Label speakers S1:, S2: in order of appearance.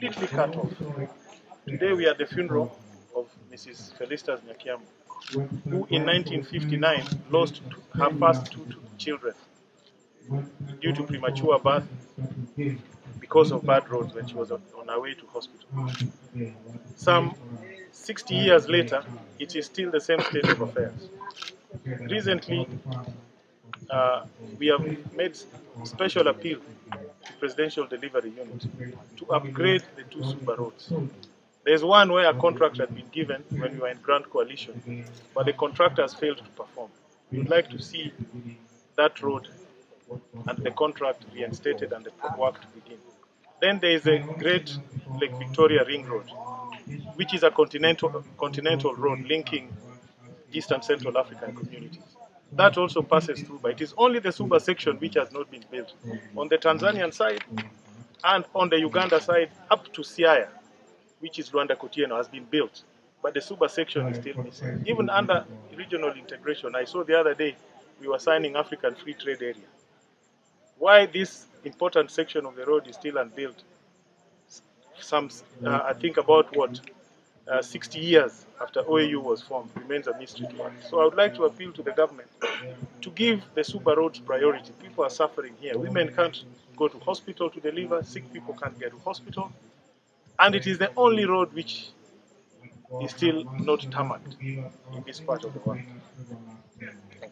S1: completely cut off. Today we are at the funeral of Mrs. Felicitas Nyakiamu, who in 1959 lost her first two children due to premature birth because of bad roads when she was on her way to hospital. Some 60 years later, it is still the same state of affairs. Recently, we have made special appeal to Presidential Delivery Unit to upgrade the two Suba roads. There's one where a contract had been given when we were in Grand Coalition, but the contractors failed to perform. We would like to see that road and the contract reinstated and the work to begin. Then there is a great Lake Victoria Ring Road, which is a continental road linking East and Central African communities. That also passes through, but it is only the Suba section which has not been built. On the Tanzanian side and on the Uganda side, up to Siaya, which is Rwanda Kotieno, has been built, but the Suba section is still missing. Even under regional integration, I saw the other day we were signing African Free Trade Area. Why this important section of the road is still unbuilt? I think about 60 years after OAU was formed, remains a mystery to us. So I would like to appeal to the government to give the Suba roads priority. People are suffering here. Women can't go to hospital to deliver, sick people can't get to hospital, and it is the only road which is still not tarmacked in this part of the world.